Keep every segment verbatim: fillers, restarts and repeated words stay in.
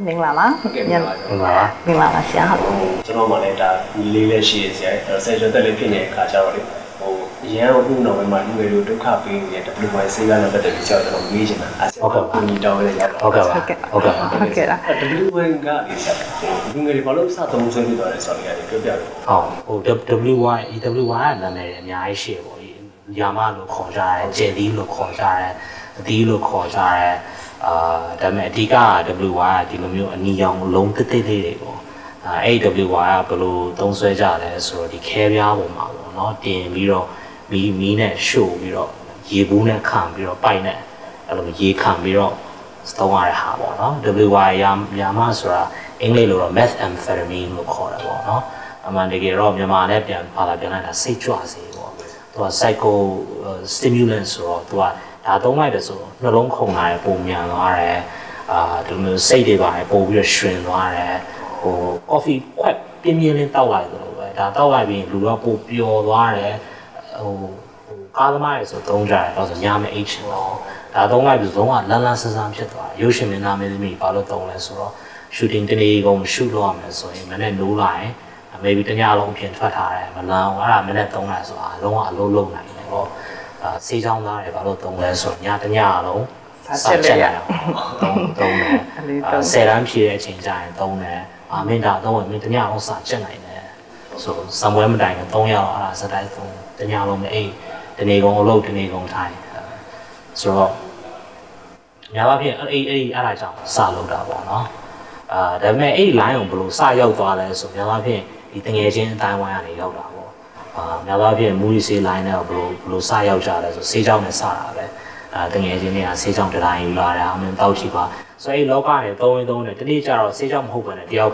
မင်္ဂလာပါညမင်္ဂလာမင်္ဂလာပါဆရာဟုတ်ကျွန်တော်မှလည်းဒါညီလေးလည်းရှိရဆရာဆယ်ကျော်တက်လေးဖြစ်နေတဲ့အခါကျတော့လေဟိုအရန်အခုနောက်ပိုင်းမှာလူငယ်တို့ဒုက္ခပေးနေတဲ့ W Y ဆေးကလည်းပတ်သက်ပြီးကျွန်တော်မေးချင်တာအဲ့ဒါကိုညီတောင်းရရတာဟုတ်ကဲ့ပါဟုတ်ကဲ့ပါဟုတ်ကဲ့လား W Y ကလေဆရာလူငယ်တွေဘာလို့စသုံးဆွဲနေသွားလဲဆိုတော့လည်းပြောပြလို့ဟုတ်ဟို W Y W Y ကနာမည်အများကြီးရှိပေါ့ယာမလို့ခေါ်ကြတယ်ဂျယ်လီလို့ခေါ်ကြတယ်အသီးလို့ခေါ်ကြတယ်အာဒါပေမဲ့အဓိက W Y ကဒီလိုမျိုးအနီရောင်လုံးတစ်တစ်လေးတွေပေါ့အဲ W Y ကဘယ်လိုသုံးဆွဲကြလဲဆိုတော့ဒီခဲပြားပေါ်မှာပေါ့နော်တင်ပြီးတော့မီမီနဲ့ရှို့ပြီးတော့ရေဘူးနဲ့ခံပြီးတော့ပိုက်နဲ့အဲ့လိုရေခံပြီးတော့သုံးရတဲ့ဟာပေါ့နော် W Y ယာယာမဆိုတာအင်္ဂလိပ်လိုတော့ methamphetamine လို့ခေါ်တယ်ပေါ့နော်အမှန်တကယ်တော့မြန်မာနဲ့ပြန်ပါလာပြန်လိုက်တာစိတ်ကြွစေပေါ့သူက psycho stimulant ဆိုတော့သူကဒါသုံးလိုက်တယ်ဆိုတော့နှလုံးခုန်လာတယ်ပုံမြန်သွားတယ်အာဒီလိုစိတ်တွေပါတယ်ပို့ပြီးတော့ရှင်သွားတယ်ဟို coffee ခွက်ပြင်းပြင်းလေးတောက်လိုက်တယ်လို့ပဲဒါတောက်လိုက်ပြီးလူတော့ပို့ပျော်သွားတယ်ဟိုကားသမားတွေဆိုသုံးကြတယ်တော့ဆိုညမအိတ်ချင်တော့ဒါသုံးလိုက်ပြီးသုံးကလန်းလန်းဆန်းဆန်းဖြစ်သွားတယ်ရုပ်ရှင်မင်းသားမင်းသမီးဘာလို့သုံးလဲဆိုတော့ shooting တနေ့ကုန် shoot လုပ်ရမယ်ဆိုရင်မနေ့နိုးလာရင် maybe တညလုံးအပြင်ထွက်ထားတယ်မလန်းဘူးအဲ့ဒါမနေ့သုံးလိုက်ဆိုတာအလုံးဝအလုံးလုံးနိုင်တယ်ပေါ့ဆေးချောင်းသားတွေဘာလို့သုံးလဲဆိုညတညလုံးဆက်ချက်ရအောင်သုံးသုံးတယ်ဆယ်တန်းဖြည့်တဲ့အချိန်ကျရင်သုံးတယ်အာမင်းဒါသုံးရင်မင်းတညလုံးစာချက်နိုင်တယ်ဆိုစံပွဲမတိုင်ရင်သုံးရအောင်အဲ့ဒါစတိုင်းသုံးတညလုံးမအိတ်တနေ့ကုန်အလုပ်တနေ့ကုန်ထိုင်ဆိုတော့ညာဘာဖြစ်အဲ့အဲ့အဲ့အဲ့ဒါကြောင့်စလုပ်တာပေါ့နော်အာဒါပေမဲ့အဲ့ line ကိုဘယ်လိုစရောက်သွားလဲဆိုညာဘာဖြစ်ဒီတငယ်ချင်းအတိုင်းဝိုင်းကနေရောက်တာပေါ့အာများသောအားဖြင့်မူရီဆေး line နဲ့ဘယ်လိုဘယ်လိုစရောက်ကြလဲဆိုဆေးကြောင်းနဲ့စတာပဲအာတငယ်ချင်းတွေကဆေးကြောင်းတတိုင်းယူလာတာအမှန်တောက်ချီပါဆိုအဲ့လောကနဲ့သုံးရင်းသုံးနဲ့တနေ့ကျတော့ဆေးကြောင်းမဟုတ်ဘဲနဲ့တယောက်က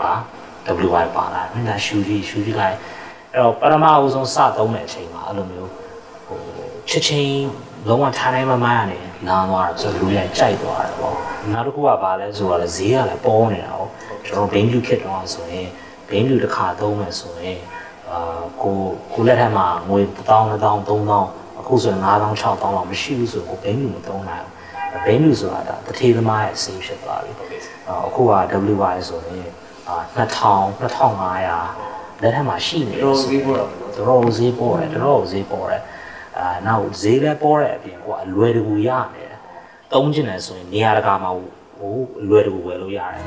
W Y ပါလာမင်းကရှူကြီးရှူကြီးလိုက်အဲ့တော့ပထမအဆုံးစသုံးတဲ့အချိန်မှာအဲ့လိုမျိုးဟိုချက်ချင်းလုံးဝထိုင်နိုင်မမရနေနားသွားတယ်ဆိုလူတွေကြိုက်သွားတယ်ပေါ့နောက်တစ်ခုကဘာလဲဆိုတော့ဈေးကလည်းပေါ်နေတာ哦ကျွန်တော်ဘိန်းပြူခစ်တော့ဆိုရင်ဘိန်းပြူတစ်ခါသုံးမယ်ဆိုရင်အာကိုကိုလက်ထက်မှာငွေတစ်သောင်းနှစ်သောင်းသုံးသောင်းအခုဆိုရင်ငါးသောင်းခြောက်သောင်းလောက်မရှိဘူးဆိုကိုဘိန်းပြူမသုံးနိုင်ဘူးဘိန်းပြူဆိုတာဒါတထေးသမားရဲ့ဆေးဖြစ်သွားပြီအခုက W Y ဆိုရင်အာနှစ်ထောင်နှစ်ထောင်ငါးရာလက်ထက်မှာရှိနေတယ်ဈေးပေါ်တော့တော်ဈေးပေါ်တယ်တော်ဈေးပေါ်တယ်အာနောက်ဈေးလည်းပေါ်တဲ့အပြင်ကိုအလွယ်တကူရနေတယ်သုံးချင်တယ်ဆိုရင်နေရာတကာမှာဟိုအလွယ်တကူဝယ်လို့ရတယ်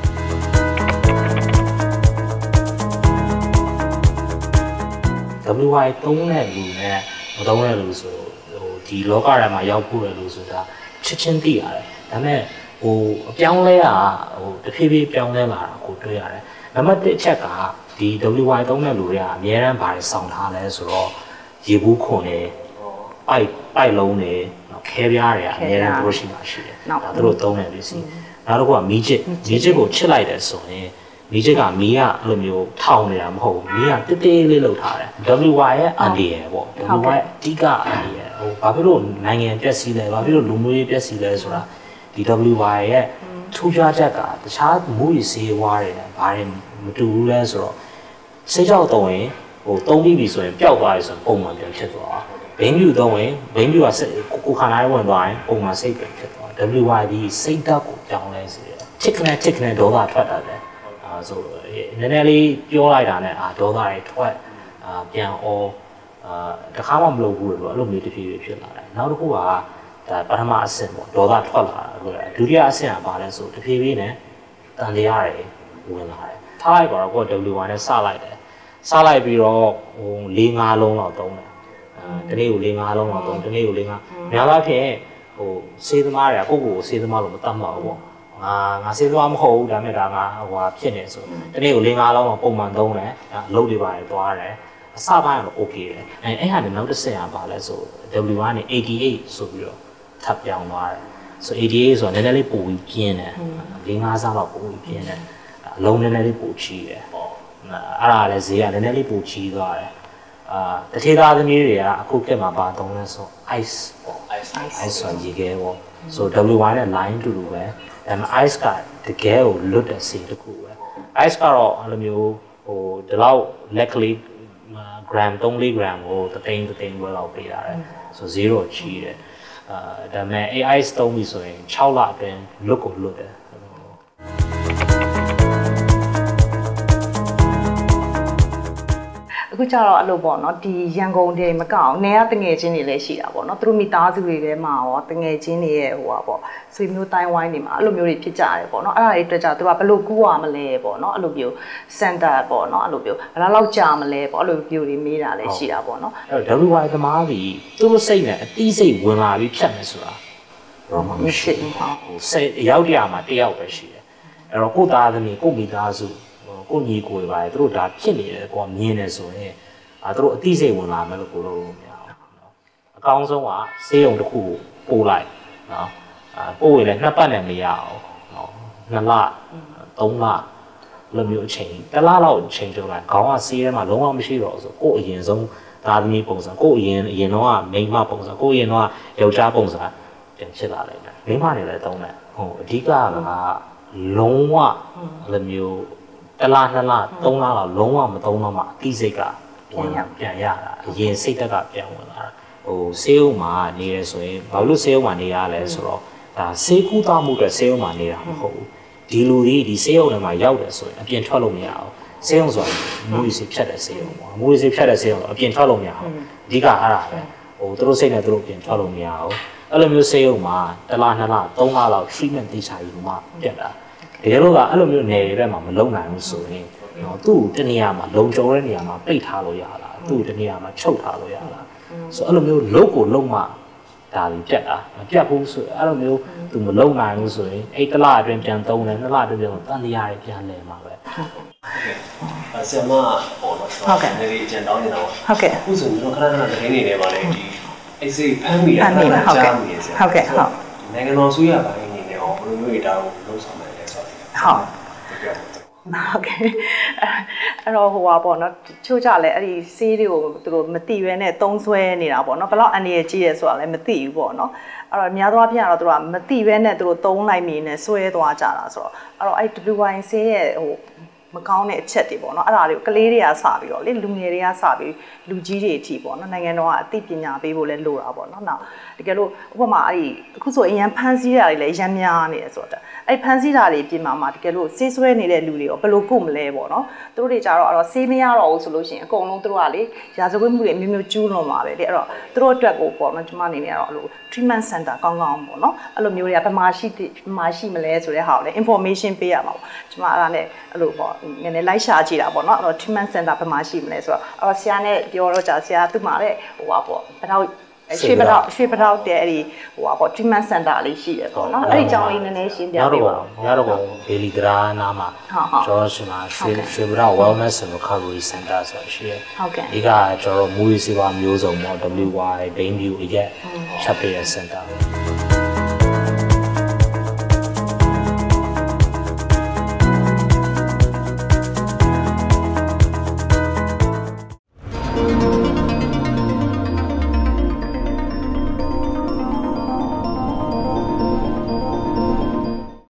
W Y သုံးတဲ့လူနဲ့မသုံးတဲ့လူဆိုဟိုဒီလောကထဲမှာရောက်ဖို့ရလို့ဆိုတာချက်ချင်းသိရတယ်ဒါပေမဲ့ဟိုအပြောင်းလဲတာဟိုတဖြည်းဖြည်းပြောင်းလဲလာတာကိုတွေ့ရတယ်နံပါတ်တစ်အချက်ကဒီ W Y သုံးတဲ့လူတွေကအများအားဘာတွေစောင့်ထားလဲဆိုတော့ရေဘူးခွန်နေပိုက်ပိုက်လုံးနေခဲပြားတွေကအများအားတို့ရှိမှရှိတယ်ဒါသူတို့သုံးတယ်လူစီနောက်တစ်ခုကမီးချစ်မီးချစ်ကိုချစ်လိုက်တယ်ဆိုရင်မီးချစ်ကမီးကအဲ့လိုမျိုးထောင်နေတာမဟုတ်ဘူးမီးကတိတိလေးလောက်ထားတယ် W Y ရဲ့အန်ဒီရယ်ပေါ့ W Y အဓိကအန်ဒီရယ်ဟိုဘာဖြစ်လို့နိုင်ငံပြက်စီးလဲဘာဖြစ်လို့လူမျိုးရေးပြက်စီးလဲဆိုတာဒီ W Y ရဲ့ထူးခြားချက်ကတခြားမူရီဆေးဝါးတွေနဲ့ဘာတွေမတူဘူးလဲဆိုတော့ဆေးကြောက်တော့ရင်ဟိုသုံးပြီးပြီဆိုရင်ပျောက်သွားပြီဆိုရင်ပုံမှန်ပြန်ဖြစ်သွားဘိန်းပြူတော့ရင်ဘိန်းပြူကကိုခန္ဓာရေးဝင်သွားရင်ပုံမှန်စိတ်ပြန်ဖြစ်သွား W Y ဒီစိတ်ဓာတ်ကိုပြောင်းလဲစေတယ်ချစ်ခနဲ့ချစ်ခနဲ့ဒေါသထွက်တာလေအာဆိုနည်းနည်းလေးပြောလိုက်တာနဲ့အာဒေါသတွေထွက်အာပြန်အောအာတခါမှမလုပ်ဘူးလို့အဲ့လိုမျိုးတဖြည်းဖြည်းဖြစ်လာတယ်နောက်တစ်ခုကဒါပထမအဆင့်ပေါ့ဒေါသထွက်လာတာဒုတိယအဆင့်ကဘာလဲဆိုတဖြည်းဖြည်းနဲ့တန်တရားတွေဝင်လာတယ်ထားလိုက်ပါတော့ကို W Y နဲ့စလိုက်တယ်စလိုက်ပြီးတော့ဟို၄-၅လုံးလောက်သုံးတယ်တနေ့ကို၄-၅လုံးလောက်သုံးတနေ့ကို၄-၅များသောအားဖြင့်ဟိုစေးသမားတွေကကိုယ့်ကိုယ်စေးသမားလို့မတတ်မှာဘူးပေါ့ငါငါစေးသမားမဟုတ်ဘူးဒါပေမဲ့ဒါငါဟိုဟာဖြစ်နေဆိုတနေ့ကို၄-၅လုံးလောက်ပုံမှန်သုံးတယ်အလုပ်တွေပါတယ်သွားတယ်အစပိုင်းကတော့ okay တယ်အဲအဲ့ဟာနဲ့နောက်တစ်ဆင့်ကဘာလဲဆို W Y နဲ့ eighty-eight ဆိုပြီးတော့ထပ်ပြောင်းသွားတယ်ဆို eighty-eight ဆိုတာနည်းနည်းလေးပိုပြီးပြင်းတယ်၄-၅ဆလောက်ပိုပြီးပြင်းတယ်အလုံးနည်းနည်းလေးပိုကြီးတယ်အဲ့ဒါလည်းဈေးကနည်းနည်းလေးပိုကြီးသွားတယ်အာတထေးသားသမီးတွေကအခုခေတ်မှာပါသုံးလဲဆို ice ပေါ့ ice ice ဆိုရေခဲပေါ့ဆို W Y နဲ့ line တူတူပဲဒါပေမဲ့ ice ကတကယ်ကိုလွတ်တဲ့စီတစ်ခုပဲ ice ကတော့အဲ့လိုမျိုးဟိုဒီလောက် luckily gram သုံး-လေး gram ကိုတသိန်းတသိန်းပဲလောက်ပေးရတယ်ဆိုzeroကြီးတယ်အာဒါပေမဲ့ A I သုံးပြီဆိုရင်၆လအတွင်းလွတ်ကိုလွတ်တယ်အခုကျတော့အဲ့လိုပေါ့နော်ဒီရန်ကုန်တွေမကောက်နေရတငယ်ချင်းတွေလည်းရှိတာပေါ့နော်သူတို့မိသားစုတွေထဲမှာရောတငယ်ချင်းတွေရဲ့ဟိုပါပေါ့ဆွေမျိုးတိုင်းဝိုင်းတွေမှာအဲ့လိုမျိုးတွေဖြစ်ကြတယ်ပေါ့နော်အဲ့ဒါတွေအတွက်ကြောင့်သူကဘယ်လိုကူးရမလဲပေါ့နော်အဲ့လိုမျိုးစင်တာပေါ့နော်အဲ့လိုမျိုးဘယ်လောက်ကြာမလဲပေါ့အဲ့လိုမျိုးတွေမေးတာလည်းရှိတာပေါ့နော်အဲ့တော့ W Y သမားကြီးသူတို့စိတ်နဲ့အတိစိတ်ဝင်လာပြီးဖြတ်မယ်ဆိုတာတော့မရှိဘူးဟုတ်စိတ်ရောက်ရမှာတယောက်ပဲရှိတယ်အဲ့တော့ကိုသားသမီးကိုမိသားစုကိုညီကိုတွေပါတယ်သူတို့ဒါဖြစ်နေတယ်ကိုကမြင်နေဆိုရင်အဲသူတို့အတိစိတ်ဝင်လာမယ်လို့ကိုလို့မရဘူးเนาะအကောင်းဆုံးကဆေးရုံတစ်ခုပို့လိုက်เนาะအဲပို့ရင်လည်းနှစ်ပတ်နဲ့မရအောင်เนาะနှစ်လသုံးလလိုမျိုးအချိန်တစ်လလောက်အချိန်ထုတ်လိုက်ခေါင်းကဆေးထဲမှာလုံးဝမရှိတော့ဆိုကိုအရင်ဆုံးသားသမီးပုံစံကိုအရင်အရင်တော့ကမိန်းမပုံစံကိုအရင်တော့ယောက်ျားပုံစံပြန်ဖြစ်လာလိမ့်မယ်မိန်းမတွေလည်းတုံးတယ်ဟိုအဓိကကလုံးဝလိုမျိုးတလားနှစ်လားသုံးလားတော့လုံးဝမသုံးတော့မှအတိစိတ်ကပြန်ရပြန်ရတာအရင်စိတ်တက်ကပြန်ဝင်လာတာဟိုဆေးရုံမှာနေရဆိုရင်ဘာလို့ဆေးရုံမှာနေရလဲဆိုတော့ဒါဆေးကူးသားမှုအတွက်ဆေးရုံမှာနေတာမဟုတ်ဘူးဒီလူတွေဒီဆေးရုံထဲမှာရောက်တယ်ဆိုရင်အပြင်ထွက်လို့မရအောင်ဆေးရုံဆိုတာမူရီဆေးဖြတ်တဲ့ဆေးရုံပေါ့မူရီဆေးဖြတ်တဲ့ဆေးရုံတော့အပြင်ထွက်လို့မရအောင်အဓိကအဲ့ဒါပဲဟိုသူတို့စိတ်နဲ့သူတို့အပြင်ထွက်လို့မရအောင်အဲ့လိုမျိုးဆေးရုံမှာတလားနှစ်လားသုံးလားလောက် treatment တေးချာယူမှပြတ်တာတကယ်လို့ကအဲ့လိုမျိုးနယ်တွေဘက်မှာမလုံနိုင်ဘူးဆိုရင်နော်သူ့တနေရာမှာလုံကျော်တဲ့နေရာမှာပိတ်ထားလို့ရလားသူ့တနေရာမှာချုပ်ထားလို့ရလားဆိုအဲ့လိုမျိုးလုံကိုလုံမှဒါပြီးပြတ်တာမပြတ်ဘူးဆိုအဲ့လိုမျိုးသူမလုံနိုင်ဘူးဆိုရင်အဲ့တစ်လအတွင်းပြန်သုံးတယ်နှစ်လအတွင်းပြန်တန်တရားတွေပြန်လဲမှာပဲအဲဆရာမပေါ့နော်ဟုတ်ကဲ့ဒီအကျဉ်းတောင်းနေတာပေါ့ဟုတ်ကဲ့အခုဆိုကျွန်တော်ခဏခဏသတင်းနေတယ်ပါလေဒီအဲ့စိဖမ်းမိတာခဏခဏကြားမိနေဆရာဟုတ်ကဲ့ဟုတ်နိုင်ငံတော်ဆိုရပိုင်းနေနေအောင်ဘယ်လိုမျိုးတွေတောင်းလုံးဆောင်နိုင်လဲဆိုတော့ဟုတ်ဟုတ်ကဲ့အဲ့တော့ဟိုပါပေါ့နော်ချို့ကြလဲအဲ့ဒီဆေးတွေကိုသူတို့မတိရဲနဲ့သုံးဆွဲနေတာပေါ့နော်ဘယ်လောက်အန္တရာယ်ကြီးရဲဆိုတာလည်းမသိဘူးပေါ့နော်အဲ့တော့များသောအားဖြင့်ကတော့သူတို့ကမတိရဲနဲ့သူတို့သုံးလိုက်မိနေဆွဲသွားကြတာဆိုတော့အဲ့တော့အဲ့ W Y ဆေးရဲ့ဟိုမကောင်းတဲ့အချက်တွေပေါ့နော်အဲ့ဒါတွေကိုကလေးတွေကစပြီးတော့လေလူငယ်တွေကစပြီးလူကြီးတွေအထိပေါ့နော်နိုင်ငံတော်ကအသိပညာပေးဖို့လဲလိုတာပေါ့နော်နောက်တကယ်လို့ဥပမာအဲ့ဒီအခုဆိုအရင်ဖန်ဆီးတာတွေလည်းရမ်းများနေတယ်ဆိုတော့အဲ့ဖန်ဆီးတာတွေပြင်မှာမှာတကယ်လို့ဆေးဆွဲနေတဲ့လူတွေရောဘယ်လိုကုမလဲပေါ့နော်သူတို့တွေကြတော့အဲ့တော့ဆေးမရတော့ဘူးဆိုလို့ရှိရင်အကုန်လုံးသူတို့ကလေရာဇဝတ်မှုတွေအမျိုးမျိုးကျူးလွန်ပါပဲလေအဲ့တော့သူတို့အတွက်ကိုပေါ့နော်ကျွန်မအနေနဲ့ကတော့အဲ့လို treatment center ကောင်းကောင်းပေါ့နော်အဲ့လိုမျိုးတွေကဘယ်မှာရှိဘယ်မှာရှိမလဲဆိုတဲ့ဟာကိုလည်း information ပေးရမှာပေါ့ကျွန်မအဲ့ဒါနဲ့အဲ့လိုပေါ့နည်းနည်းလိုက်ရှာကြည့်တာပေါ့နော်အဲ့တော့ treatment center ဘယ်မှာရှိမလဲဆိုတော့အဲ့တော့ဆရာနဲ့ပြောတော့ကြာဆရာသူ့မှာလည်းဟိုပါပေါ့ဘယ်တော့ရွှေပထောက်ရွှေပထောက်တဲ့အဲ့ဒီဟိုပါပေါ့ treatment center လေးရှိတယ်ပေါ့နော်အဲ့ဒီကြောင်းလေးနည်းနည်းရှင်းပြပေးပါဦးရတော့ဘေလီဒရာနာမှာကျွန်တော်ရှင်မှာရွှေရွှေပထောက် wellness and recovery center ဆိုရှိရဟုတ်ကဲ့ဒီကကျွန်တော်မူရီစီပါမျိုးစုံပေါ့ W Y ဘိန်းဗျူအရက်ချက်ပေးတဲ့ center